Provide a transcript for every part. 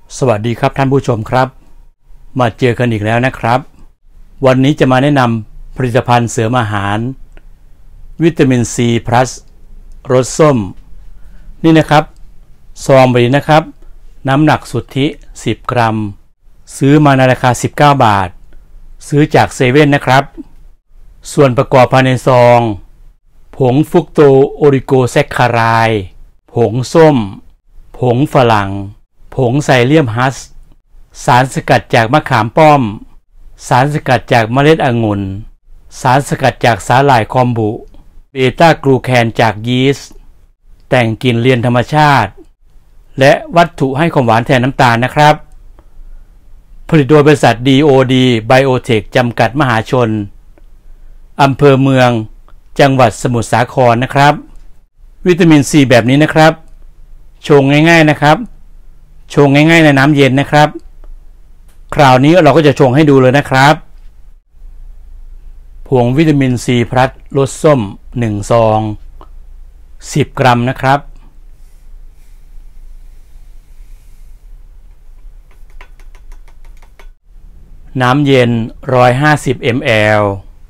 สวัสดีครับท่านผู้ชมครับมาเจอกันอีกแล้วนะครับวันนี้จะมาแนะนำผลิตภัณฑ์เสริมอาหารวิตามินซีพลัสรสส้มนี่นะครับซองใบนี้นะครับน้ำหนักสุทธิ10 กรัมซื้อมาในราคา19 บาทซื้อจากเซเว่นนะครับส่วนประกอบภายในซองผงฟรุกโตโอริโกแซคคารายผงส้มผงฝรั่งผงไซเลียมฮัสสารสกัดจากมะขามป้อมสารสกัดจากเมล็ดองุ่นสารสกัดจากสาหร่ายคอมบุเบต้ากลูแคนจากยีสต์แต่งกลิ่นเลียนธรรมชาติและวัตถุให้ความหวานแทนน้ำตาลนะครับผลิตโดยบริษัท DOD Biotech จำกัดมหาชนอำเภอเมืองจังหวัดสมุทรสาครนะครับวิตามินซีแบบนี้นะครับชงง่ายๆนะครับชงง่ายๆในน้ำเย็นนะครับคราวนี้เราก็จะชงให้ดูเลยนะครับผงวิตามินซีพลัสรสส้ม1 ซอง10 กรัมนะครับน้ำเย็น150 ml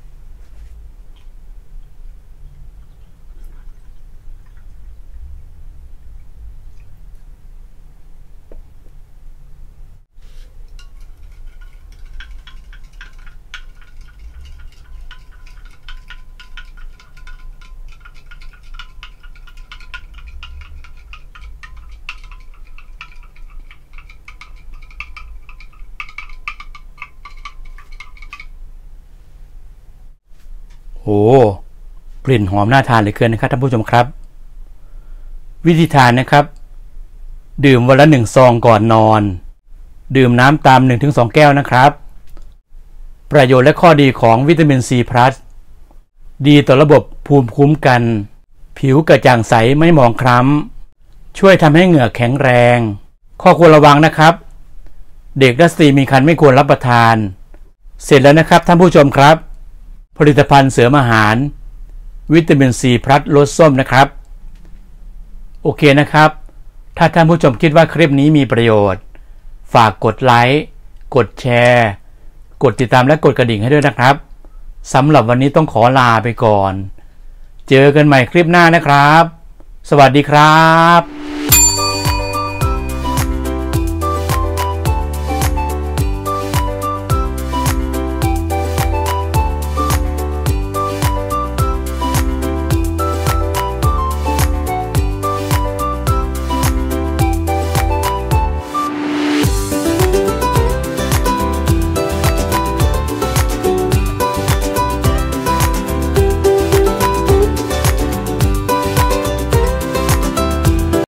โอ้กลิ่นหอมน่าทานเหลือเกินนะครับท่านผู้ชมครับวิธีทานนะครับดื่มวันละ1 ซองก่อนนอนดื่มน้ำตาม 1-2 แก้วนะครับประโยชน์และข้อดีของวิตามินซีพลัสดีต่อระบบภูมิคุ้มกันผิวกระจ่างใสไม่หมองคล้ำช่วยทำให้เหงือกแข็งแรงข้อควรระวังนะครับเด็กและสตรีมีครรภ์ไม่ควรรับประทานเสร็จแล้วนะครับท่านผู้ชมครับผลิตภัณฑ์เสริมอาหารวิตามินซีพลัสรสส้มนะครับโอเคนะครับถ้าท่านผู้ชมคิดว่าคลิปนี้มีประโยชน์ฝากกดไลค์กดแชร์กดติดตามและกดกระดิ่งให้ด้วยนะครับสำหรับวันนี้ต้องขอลาไปก่อนเจอกันใหม่คลิปหน้านะครับสวัสดีครับ